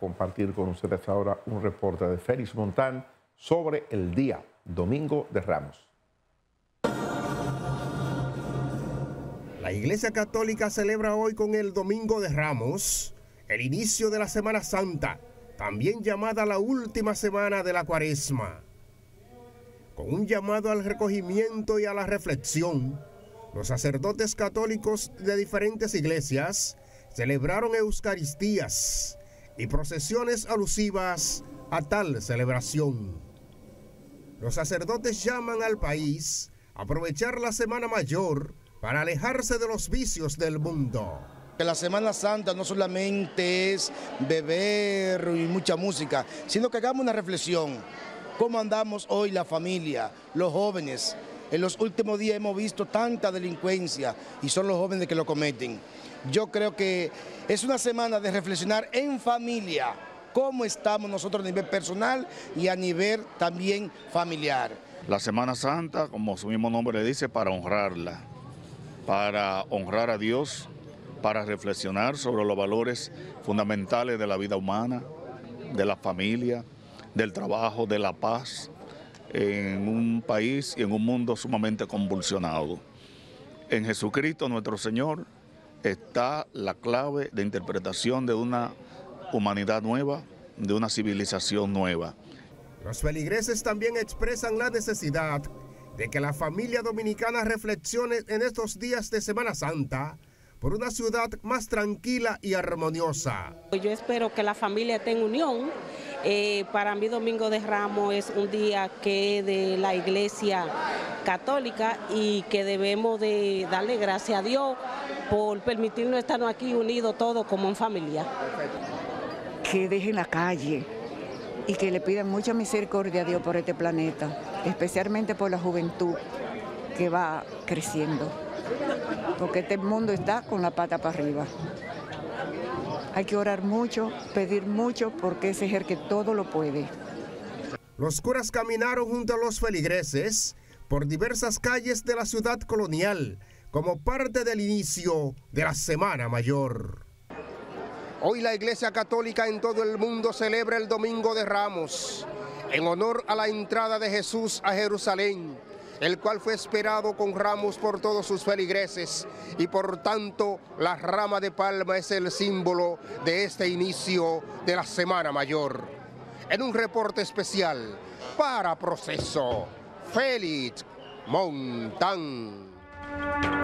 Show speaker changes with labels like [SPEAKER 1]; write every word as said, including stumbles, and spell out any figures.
[SPEAKER 1] compartir con ustedes ahora un reporte de Félix Montán sobre el día Domingo de Ramos.
[SPEAKER 2] La Iglesia Católica celebra hoy con el Domingo de Ramos el inicio de la Semana Santa, también llamada la última semana de la Cuaresma. Con un llamado al recogimiento y a la reflexión, los sacerdotes católicos de diferentes iglesias celebraron eucaristías y procesiones alusivas a tal celebración. Los sacerdotes llaman al país a aprovechar la Semana Mayor para alejarse de los vicios del mundo.
[SPEAKER 3] La Semana Santa no solamente es beber y mucha música, sino que hagamos una reflexión. ¿Cómo andamos hoy la familia, los jóvenes? En los últimos días hemos visto tanta delincuencia y son los jóvenes que lo cometen. Yo creo que es una semana de reflexionar en familia, cómo estamos nosotros a nivel personal y a nivel también familiar.
[SPEAKER 4] La Semana Santa, como su mismo nombre le dice, para honrarla, para honrar a Dios, para reflexionar sobre los valores fundamentales de la vida humana, de la familia, del trabajo, de la paz, en un país y en un mundo sumamente convulsionado. En Jesucristo nuestro Señor está la clave de interpretación de una humanidad nueva, de una civilización nueva.
[SPEAKER 2] Los feligreses también expresan la necesidad de que la familia dominicana reflexione en estos días de Semana Santa por una ciudad más tranquila y armoniosa.
[SPEAKER 5] Yo espero que la familia esté en unión. Eh, para mí Domingo de Ramos es un día que de la Iglesia Católica y que debemos de darle gracias a Dios por permitirnos estar aquí unidos todos como en familia.
[SPEAKER 6] Que dejen la calle y que le pidan mucha misericordia a Dios por este planeta, especialmente por la juventud que va creciendo, porque este mundo está con la pata para arriba. Hay que orar mucho, pedir mucho, porque ese es el que todo lo puede.
[SPEAKER 2] Los curas caminaron junto a los feligreses por diversas calles de la ciudad colonial como parte del inicio de la Semana Mayor. Hoy la Iglesia Católica en todo el mundo celebra el Domingo de Ramos en honor a la entrada de Jesús a Jerusalén, el cual fue esperado con ramos por todos sus feligreses y por tanto la rama de palma es el símbolo de este inicio de la Semana Mayor. En un reporte especial para Proceso, Félix Montán.